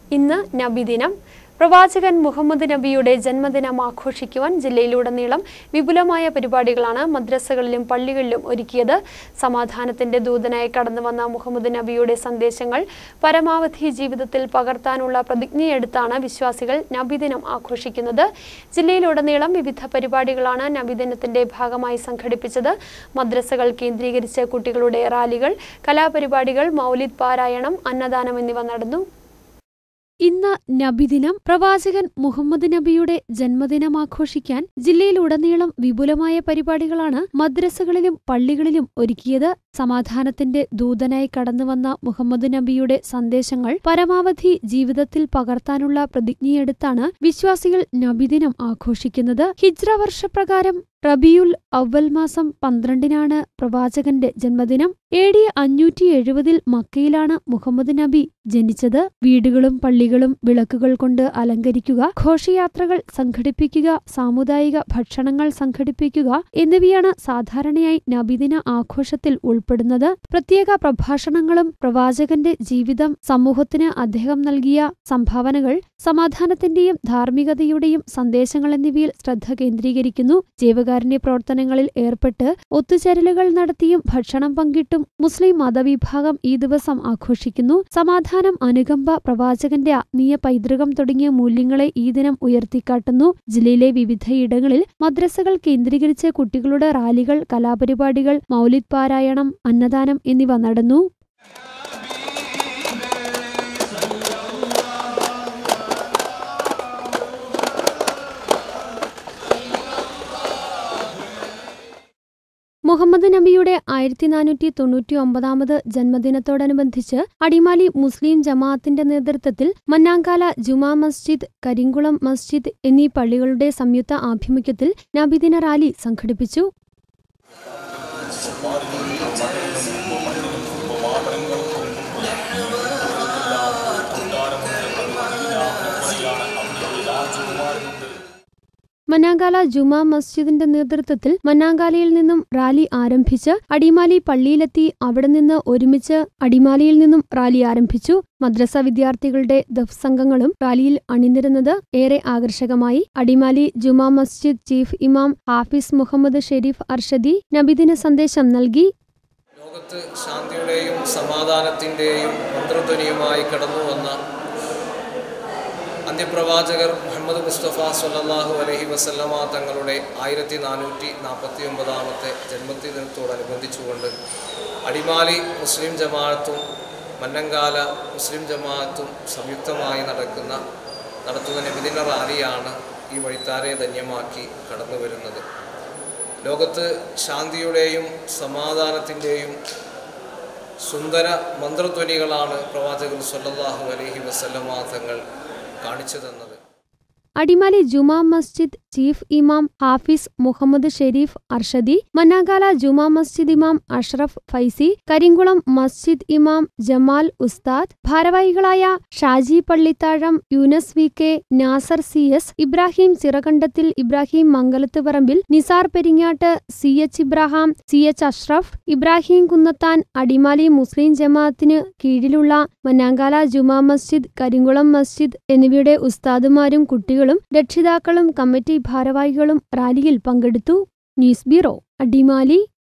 ഇന്ന് നബിദിനം. പ്രവാചകൻ മുഹമ്മദ് നബിയുടെ ജന്മദിനം ആഘോഷിക്കുവാൻ ജില്ലയിലുടനീളം വിപുലമായ പരിപാടികളാണ് മദ്രസകളിലും പള്ളികളിലും ഒരുക്കിയത്. സമാധാനത്തിന്റെ ദൂതനായി കടന്നുവന്ന മുഹമ്മദ് നബിയുടെ സന്ദേശങ്ങൾ പരമാവധി ജീവിതത്തിൽ പകർത്താനുള്ള പ്രതിജ്ഞയെടുത്താണ് വിശ്വാസികൾ നബിദിനം ആഘോഷിക്കുന്നത്. ജില്ലയിലുടനീളം വിവിധ പരിപാടികളാണ് നബിദിനത്തിന്റെ ഭാഗമായി സംഘടിപ്പിച്ചത്. മദ്രസകൾ കേന്ദ്രീകരിച്ച് കുട്ടികളുടെ റാലികൾ, കലാപരിപാടികൾ, മൗലിദ് പാരായണം, അന്നദാനം എന്നിവ നടന്നു. ഇന്ന് നബിദിനം. പ്രവാചകൻ മുഹമ്മദ് നബിയുടെ ജന്മദിനം ആഘോഷിക്കാൻ ജില്ലയിലുടനീളം വിപുലമായ പരിപാടികളാണ് മദ്രസകളിലും പള്ളികളിലും ഒരുക്കിയത്. സമാധാനത്തിന്റെ ദൂതനായി കടന്നുവന്ന മുഹമ്മദ് നബിയുടെ സന്ദേശങ്ങൾ പരമാവധി ജീവിതത്തിൽ പകർത്താനുള്ള പ്രതിജ്ഞയെടുത്താണ് വിശ്വാസികൾ നബിദിനം ആഘോഷിക്കുന്നത്. ഹിജ്റ വർഷപ്രകാരം റബിയുൽ അവ്വൽ മാസം 12-നാണ് പ്രവാചകന്റെ ജന്മദിനം. AD 570 മക്കയിലാണ് മുഹമ്മദ് നബി ജനിച്ചത്. വീടുകളും പള്ളികളും വിളക്കുകൾ കൊണ്ട് അലങ്കരിക്കുക, ഘോഷയാത്രകൾ സംഘടിപ്പിക്കുക, സാമുദായിക ഭക്ഷണങ്ങൾ സംഘടിപ്പിക്കുക എന്നിവയാണ് സാധാരണയായി നബിദിന ആഘോഷത്തിൽ ഉൾപ്പെടുന്നത്. പ്രത്യേക പ്രഭാഷണങ്ങളും പ്രവാചകന്റെ ജീവിതം, സമൂഹത്തിന് അദ്ദേഹം നൽകിയ സംഭാവനകൾ, സമാധാനത്തിന്റെയും ധാർമ്മികതയുടെയും സന്ദേശങ്ങൾ എന്നിവയിൽ ശ്രദ്ധ കേന്ദ്രീകരിക്കുന്നു. ജീവകാരുണ്യ പ്രവർത്തനങ്ങളിൽ ഏർപ്പെട്ട് ഒത്തുചേരലുകൾ നടത്തിയും ഭക്ഷണം പങ്കിട്ടും മുസ്ലിം മതവിഭാഗം ഈ ദിവസം ആഘോഷിക്കുന്നു. സമാധാനം, അനുകമ്പ, പ്രവാചകന്റെ ആത്മീയ പൈതൃകം തുടങ്ങിയ മൂല്യങ്ങളെ ഈ ദിനം ഉയർത്തിക്കാട്ടുന്നു. ജില്ലയിലെ വിവിധയിടങ്ങളിൽ മദ്രസകൾ കേന്ദ്രീകരിച്ച് കുട്ടികളുടെ റാലികൾ, കലാപരിപാടികൾ, മൗലിദ് പാരായണം, അന്നദാനം എന്നിവ നടന്നു. മുഹമ്മദ് നബിയുടെ 1499 ജന്മദിനത്തോടനുബന്ധിച്ച് അടിമാലി മുസ്ലിം ജമാഅത്തിന്റെ നേതൃത്വത്തിൽ മന്നാങ്കാല ജുമാ മസ്ജിദ്, കരിങ്കുളം മസ്ജിദ് എന്നീ പള്ളികളുടെ സംയുക്ത ആഭിമുഖ്യത്തിൽ നബിദിന റാലി സംഘടിപ്പിച്ചു. മന്നാങ്കാല ജുമാ മസ്ജിദിന്റെ നേതൃത്വത്തിൽ മന്നാങ്കാലയിൽ നിന്നും റാലി ആരംഭിച്ച് അടിമാലി പള്ളിയിലെത്തി അവിടെ നിന്ന് ഒരുമിച്ച് അടിമാലിയിൽ നിന്നും റാലി ആരംഭിച്ചു. മദ്രസ വിദ്യാർത്ഥികളുടെ ദഫ് സംഘങ്ങളും റാലിയിൽ അണിനിരുന്നത് ഏറെ ആകർഷകമായി. അടിമാലി ജുമാ മസ്ജിദ് ചീഫ് ഇമാം ഹാഫിസ് മുഹമ്മദ് ഷെരീഫ് അർഷദി നബിദിന സന്ദേശം നൽകി. ലോകത്ത് ശാന്തിയുടെയും സമാധാനത്തിന്റെയും മന്ത്രധ്വനിയുമായി കടന്നുവന്ന അന്ത്യപ്രവാചകർ മുഹമ്മദ് മുസ്തഫ സ്വല്ലല്ലാഹു അലൈഹി വസല്ലമ തങ്ങളുടെ 1449 ജന്മദിനത്തോടനുബന്ധിച്ചുകൊണ്ട് അടിമാലി മുസ്ലിം ജമാഅത്തും മന്നങ്കാല മുസ്ലിം ജമാഅത്തും സംയുക്തമായി നടത്തുന്ന നബിദിന റാലിയാണ് ഈ വഴിത്താരെ ധന്യമാക്കി കടന്നു വരുന്നത്. ലോകത്ത് ശാന്തിയുടെയും സമാധാനത്തിൻ്റെയും സുന്ദര മന്ത്രധ്വനികളാണ് പ്രവാചകർ സ്വല്ലല്ലാഹു അലൈഹി വസല്ലമ തങ്ങൾ കാണിച്ചു തന്നത്. അടിമാലി ജുമാ മസ്ജിദ് ചീഫ് ഇമാം ഹാഫിസ് മുഹമ്മദ് ഷെരീഫ് അർഷദി, മന്നാങ്കാല ജുമാ മസ്ജിദ് ഇമാം അഷ്റഫ് ഫൈസി, കരിങ്കുളം മസ്ജിദ് ഇമാം ജമാൽ ഉസ്താദ്, ഭാരവാഹികളായ ഷാജി പള്ളിത്താഴം, യൂനസ് VK, നാസർ CS, ഇബ്രാഹിം ചിറകണ്ടത്തിൽ, ഇബ്രാഹിം മംഗലത്ത് പറമ്പിൽ, നിസാർ പെരിങ്ങാട്ട്, CH ഇബ്രാഹാം, CH അഷ്റഫ്, ഇബ്രാഹിം കുന്നത്താൻ, അടിമാലി മുസ്ലിം ജമാഅത്തിന് കീഴിലുള്ള മന്നാങ്കാല ജുമാ മസ്ജിദ്, കരിങ്കുളം മസ്ജിദ് എന്നിവയുടെ ഉസ്താദുമാരും കുട്ടികളും രക്ഷിതാക്കളും കമ്മിറ്റി ഭാരവാഹികളും റാലിയിൽ പങ്കെടുത്തു. News bureau, Adimali.